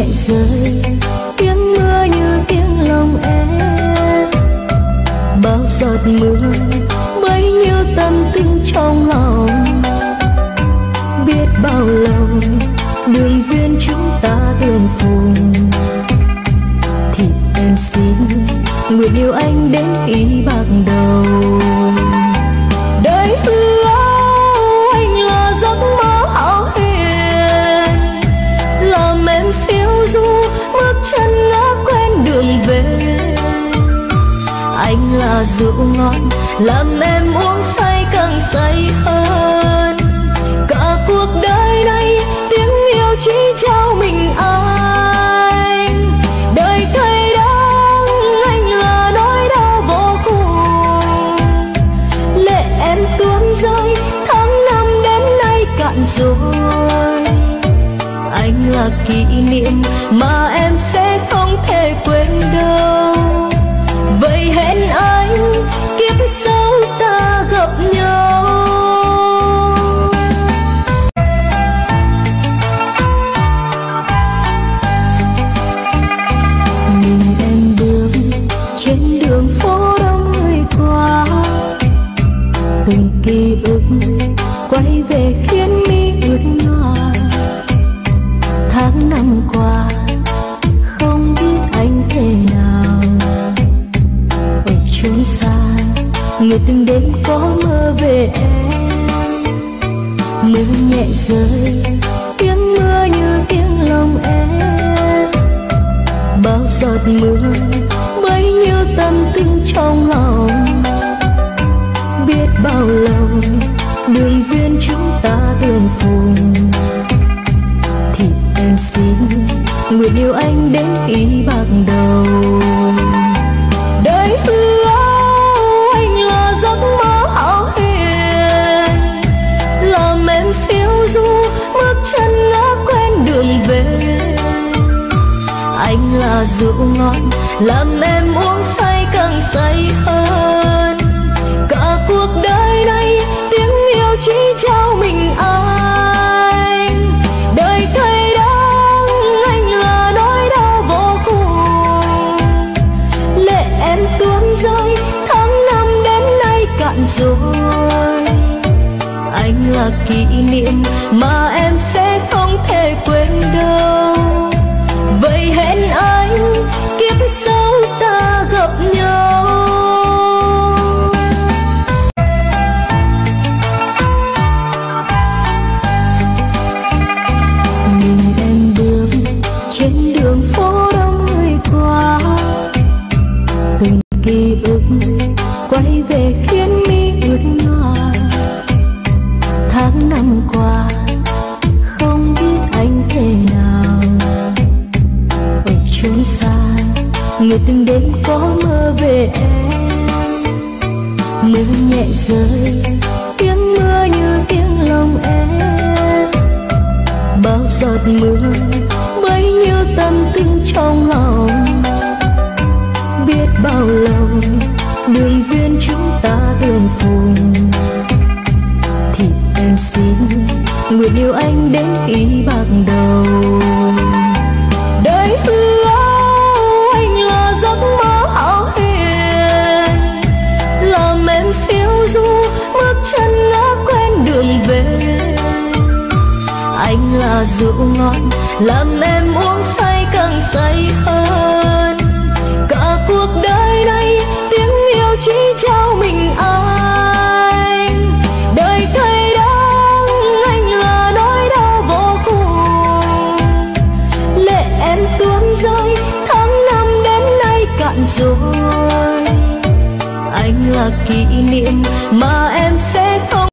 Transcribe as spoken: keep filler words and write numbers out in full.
rơi, tiếng mưa như tiếng lòng em. Bao giọt mưa bấy nhiêu tâm tư trong lòng, biết bao lâu đường duyên chúng ta tương phùng. Thì em xin nguyện yêu anh đến khi bạc đầu. Đời hứa anh là giấc mơ hão huyền, làm em phiêu du bước chân ngã quên đường về. Anh là rượu ngon làm em uống say càng say hơn. Cả cuộc đời này tiếng yêu chỉ trao mình anh. Đời cay đắng anh là nỗi đau vô cùng. Lệ em tuôn rơi tháng năm đến nay cạn rồi. Anh là kỷ niệm mà em sẽ không thể quên đâu. Vậy hẹn anh kiếp sau ta gặp nhau. Nhìn em bước trên đường phố đông người qua, từng ký ức quay về khiến mi ướt nhòa. Tháng năm qua không biết anh thế nào, ở chốn xa người từng đêm có mơ về em. Mưa nhẹ rơi, tiếng mưa như tiếng lòng em. Bao giọt mưa bấy nhiêu tâm tư trong lòng, biết bao lâu đường duyên chúng ta tương phùng. Thì em xin nguyện yêu anh đến khi bạc đầu. Đời hứa anh là giấc mơ hão huyền, làm em phiêu du bước chân ngã quên đường về. Anh là rượu ngon làm em uống say càng say hơn. Cả cuộc đời này tiếng yêu chỉ trao mình anh. Đời cay đắng anh là nỗi đau vô cùng. Lệ em tuôn rơi tháng năm đến nay cạn rồi. Anh là kỷ niệm mà em sẽ không thể quên đâu. Vậy hẹn anh kiếp sau ta gặp nhau. Nhìn em bước trên đường phố đông người qua, từng ký ức quay về khiến mi ướt nhòa. Tháng năm qua không biết anh thế nào, ở chốn xa người từng đêm có mơ về em. Mưa nhẹ rơi, tiếng mưa như tiếng lòng em. Bao giọt mưa bấy nhiêu tâm tư trong lòng, biết bao lâu đường duyên chúng ta tương phùng. Thì em xin nguyện yêu anh đến khi bạc đầu. Đời hứa anh là giấc mơ hão huyền, làm em phiêu du bước chân ngã quên đường về. Anh là rượu ngon làm em uống say càng say hơn. Cả cuộc đời này tiếng yêu chỉ trao mình anh. Đời cay đắng anh là nỗi đau vô cùng. Lệ em tuôn rơi tháng năm đến nay cạn rồi. Anh là kỷ niệm mà em sẽ không